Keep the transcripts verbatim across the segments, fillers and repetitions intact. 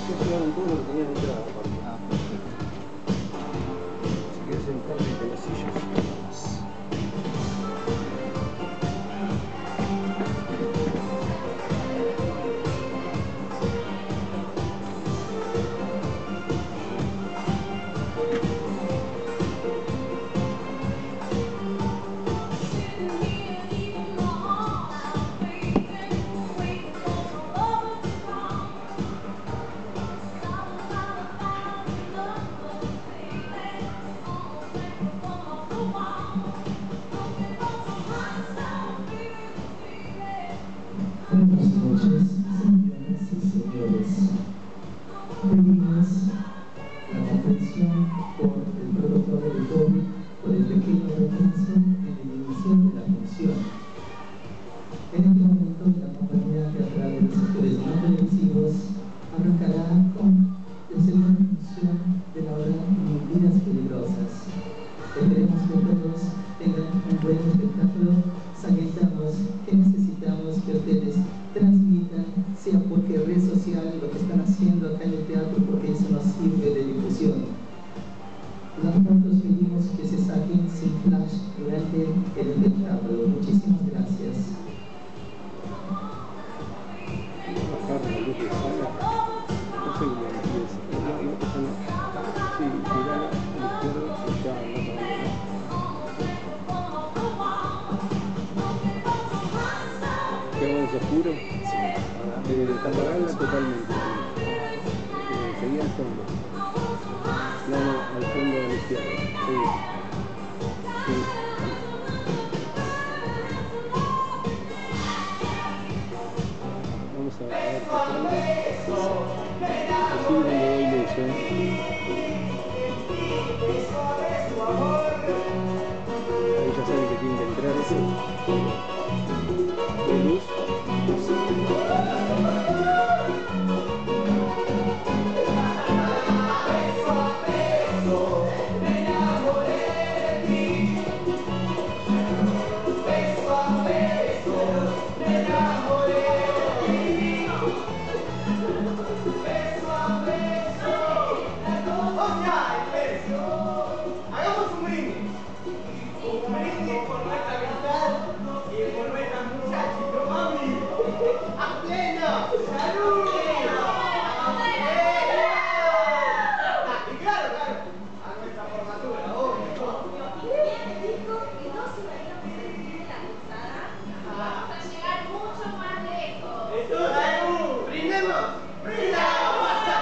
Ya llevaron todo lo que tenían entrada, aparte. Ah, perfecto. Si quieres sentarte en las sillas. Buenas noches, señoras y señores. Pedimos la comprensión por el protocolo de COVID por el pequeño retraso en el inicio de la función. En este momento, la compañía teatral de los sectores no televisivos arrancará con la segunda función de la obra Vidas Peligrosas. Esperemos que todos tengan un buen espectáculo. Salientamos que necesitamos que ustedes transmitan, sea porque red social, lo que están haciendo acá en el teatro, porque eso nos sirve de difusión. Nosotros pedimos que se saquen sin flash durante el espectáculo. Muchísimas gracias. Bajar la luz de sala. No sé cómo empieza. No, no, no pasa nada. Sí, girar a la izquierda y ya anda para allá. ¿Qué vamos oscuro? Sí. Eh, apagarla totalmente. Eh, seguí al fondo. No, no, al fondo de la izquierda. Sí. Sí. Vamos a ver qué tal. Así no le doy luz, ¿eh? Ahí ya saben que tienen que entrar. ¿Sí? ¿De luz? Hagamos un brindis. Un brindis por nuestra amistad y por nuestra muchachita, mami. ¡A pleno! ¡Salud! Y claro, claro, a nuestra formatura, obvio. ¿Quién me dijo que no se iba a sentir la cruzada? Vamos a llegar mucho más lejos. ¡Eso, salud! ¡Brindemos! ¡Brindamos!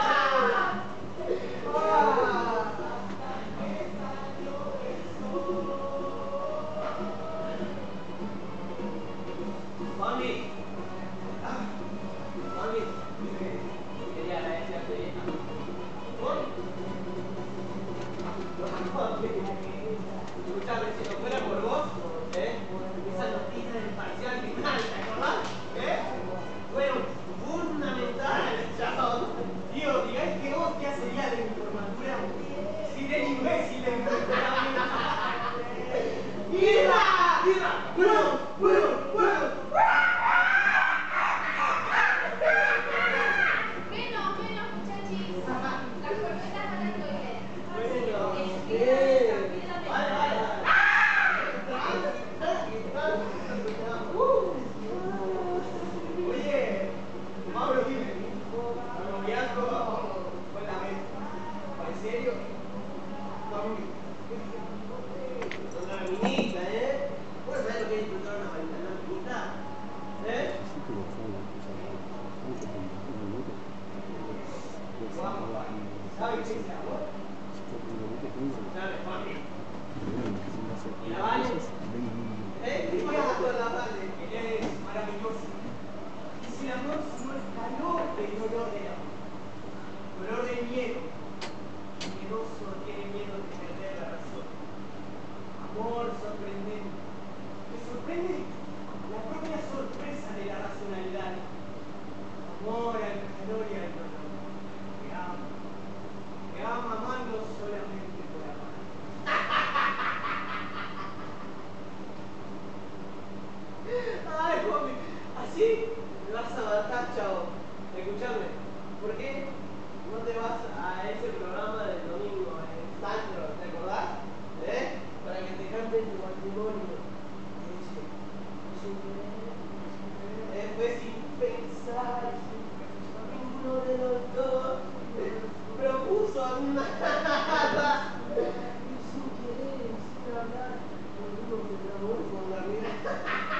Mami, mami, quería agradecerte vieja. ¿Por? Escuchame, si no fuera por vos, ¿eh? Esa noticia del parcial final, ¿te acordás? ¿Eh? Fueron fundamentales, chabón. Tío, digáis que hostia sería de mi formatura sin el imbécil de mi formatura. ¡Mira! ¡Mira! ¡Bueno! ¡Bueno! ¡Bueno! Menos, menos, muchachis. Las cornetas van al toilet. Bueno, Espídame, vale, espídame. vale, vale. Oye, Mauro, dime, ¿el noviazgo fue la vez? ¿En serio? Mami, una minita, ¿eh? ¿Vos sabés lo que es disfrutar una minita? ¿Eh? Sí, pero son las cosas antes de un minuto. Vamos, ¿sabes qué es el amor? ¿Sabes, mami? ¿Y la Vale? ¿Eh? ¿Qué pasa con la Vale? Ella es maravillosa. Y si el amor no es calor del dolor del amor, dolor del miedo, el miedoso tiene miedo de perder la razón. Amor sorprendente. ¿Te sorprende? La propia sorpresa de la racionalidad. Amor al calor y al dolor. Te amo. Te amo amando solamente por amar. Ay, mami, así me vas a matar, chavo. Escuchame, ¿por qué te vas a ese programa del domingo en Sandro, ¿te acordás? ¿Eh? Para que te canten tu matrimonio. Y dice, sin querer, sin querer, sin pensar, ninguno de los dos propuso nada. Y sin querer, sin hablar, ninguno se trabó con la mirada.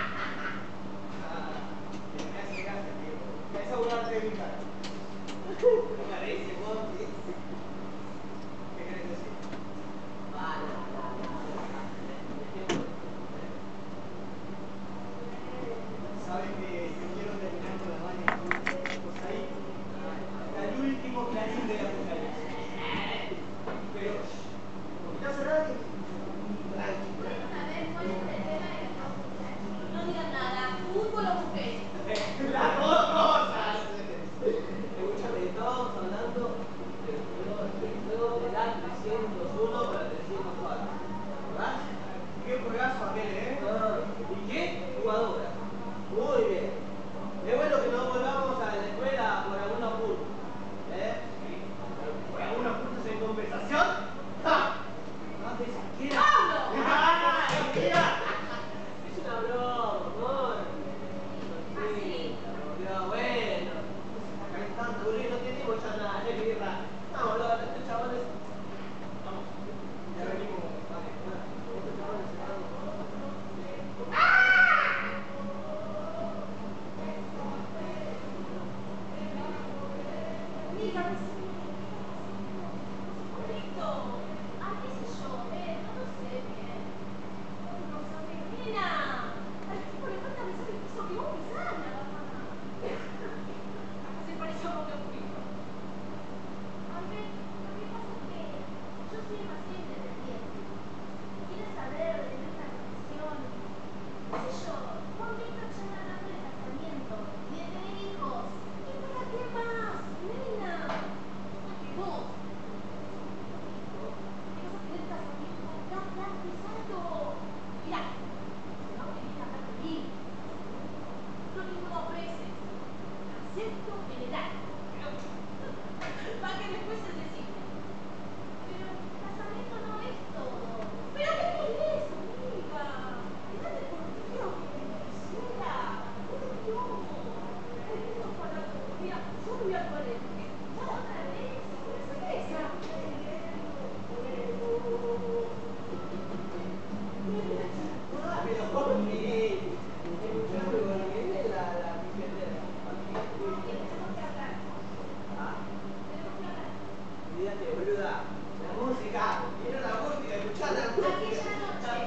Ah, que me hace gracia, tío. Me hace una técnica. Me parece, Monty. ¿Qué querés decir? Ah, no, no, no, no. Sabes que yo quiero terminar con las bañas. Pues ahí está el último clarín de la apocalipsis. Pero, no pasa nada que... Tranquilo. A ver, ¿cuál es el tema de la causa? No digan nada, fútbol o mujeres. Las dos cosas. Escúchame, estábamos hablando del juego, del juego de la trescientos uno para trescientos cuatro. ¿Verdad? Qué juegazo aquel, ¿eh? Ah, ¿y qué? Jugadora. Muy bien. Es bueno que no volvamos a la escuela por algunos puntos. ¿Eh? ¿Por algunos puntos en compensación? ¡Ja! ¡No te saqué! ¡Pablo! ¡Ah! ¡Mira! Es una broma, amor. Así. Ya, bueno. Se está calentando, boludo. No tenemos ya nada de birra. Vamos, los estos chavales. Vamos. Ya venimos. Vale, bueno. Estos chavales se van. Amiga, Jorito, ay, qué sé yo, eh, no lo sé bien. No sabe, nena. Al tipo le falta besar el piso que vos besás, nada más. Hasta se parece a vos que Jorito. A ver, lo que pasa es que yo soy demasiado independiente. Quiero saber de nuestra relación. ¿Qué sé yo? Juan Víctor ya está hablando de casamiento y de tener hijos. ¿Y para qué más? Nena. ¿Para qué vos? ¿Qué vas a tener casamiento? Ya está empezando. Mirá, se va a venir a hablar de mí. Lo mismo dos veces. Acepto en el acto. Para que después se decide. Pero casamiento no es todo. ¿Pero qué querés, amiga? Quédate conmigo, que te quisiera. Por Dios. Ay, esto es para todo. Mira, yo me voy al colegio. ¿Ya otra vez? Pero ¿sabes qué? Ah, pero Jorge. Escuchame, cuando viene la, la piquetera. Tenemos que hablar. Ah, Tenemos que hablar. olvídate, boluda. La música. Quiero la música, escuchá la música. Aquella noche.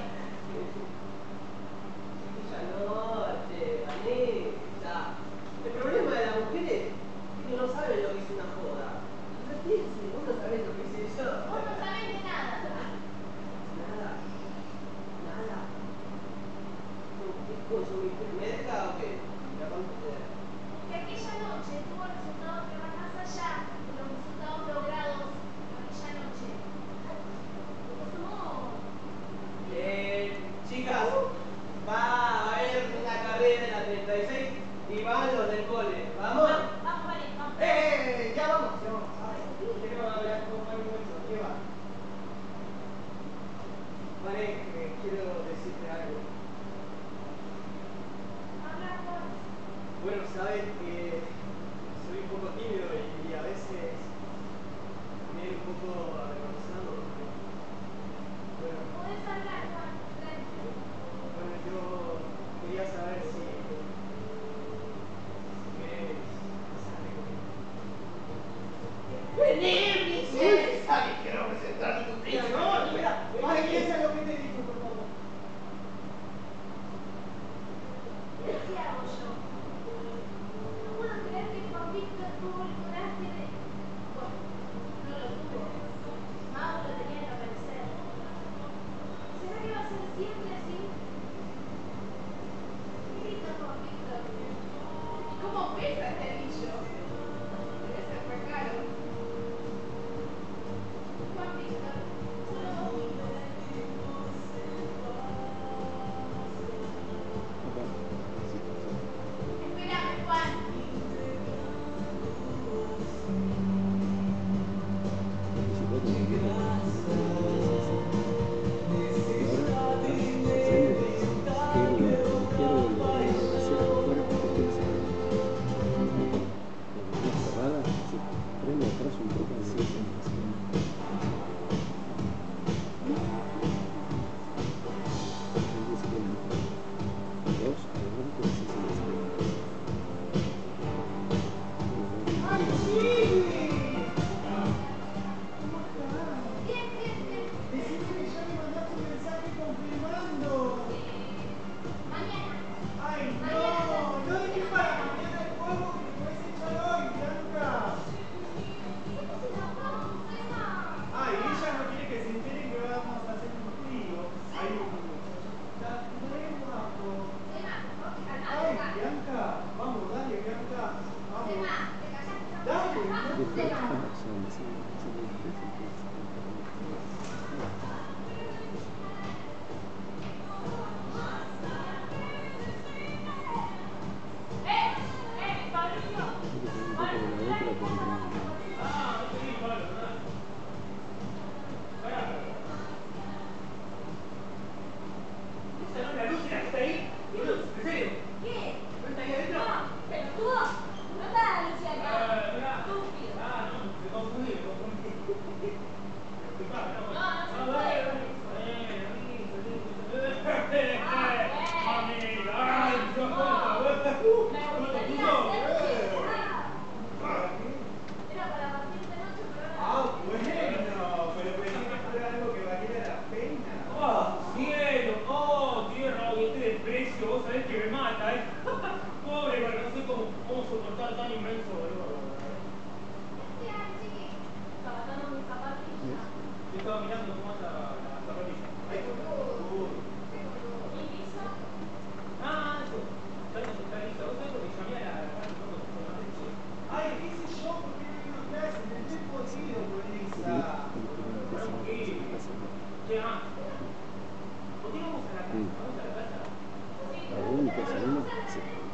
Aquella noche, Vanessa. El problema de las mujeres es que no saben lo que es una joda. Divertirse, vos no sabés lo que es eso. Vos no sabés de nada. Nada. Nada. ¿Qué cosa? ¿Mi médica o qué? La computadora. Que aquella noche tuvo resultados que van más allá de los resultados logrados aquella noche. Somos... Eh, chicas, va a haber una carrera en la treinta y seis y van los del cole. ¿Vamos? Vamos, vale, vamos. ¡Eh! Ya vamos, ya vamos. Quiero hablar con Juan Muerto. ¿Qué va? Vale, eh, quiero decirte algo. Habla, Juan. Bueno, sabes que soy un poco tímido y, y a veces también un poco avergonzado. Bueno, Podés hablar, Juan. Tranquilo. bueno, yo quería saber si, si querés casarte conmigo. ¡Vení, princesa! Que quiero presentar tu princesa. No, espera, para que piensa lo que te digo, por favor. ¿Qué hago yo? No puedo creer que Juan Víctor tuvo el coraje de... Bueno, no lo tuvo. Mauro lo tenía que aparecer. ¿Será que va a ser siempre así? ¿Qué grita Juan Víctor? ¿Y cómo pesa este anillo? Debe ser muy caro. un poco ansioso. Dos, adelante, así se les ¡Ay, sí! Bien, bien, bien. Decime que ya me mandaste un mensaje confirmando. Mañana. ¡Ay, no! No dejé para mañana el juego que me puedes echar hoy, Bianca. Ay, ella no quiere que se entere que vamos a hacer un trío. Ay, está re guapo. Ay, Bianca, vamos, dale, Bianca. Vamos. Dale, Bianca. ¿Esa no es la luz que está ahí? ¿Qué luz? ¿En serio? ¿Qué? ¿No está ahí adentro? No, pelotudo. No está la luz acá. Ah, mirá. Estúpido. Ah, no, me confundí, me confundí. Disculpame, no. No, no se Ah, puede. dale, dale. Bueno, listo, listo. Amiga, ay, Dios, ¿cómo está? Uh, Me ¿cómo te gustaría puso? hacer Eh. nada. Era para partir de noche, pero Ah, ahora bueno, pero pensé que fuera algo que valiera la pena. ¡Oh, cielo! ¡Oh, tierra! ¡Oh, este desprecio! Vos sabés que me mata, ¿eh? Pobre, porque no sé cómo, cómo soportar tan inmenso dolor. ¿qué hay, chiqui? Zapatando mis zapatillas. Yo estaba mirando cómo anda la zapatilla. Qué boludo. Uy. Qué boludo. ¿Y liso? Ah, eso. Ya no está lista. ¿Vos sabés lo que llamé a la radio con la leche? Ay, qué sé yo, ¿por qué no vino a clase? Me estoy jodido con esa. Para un poquito. Che, ah. ¿Por qué no vamos a la casa? ¿Vamos a la casa? La única salida, sí.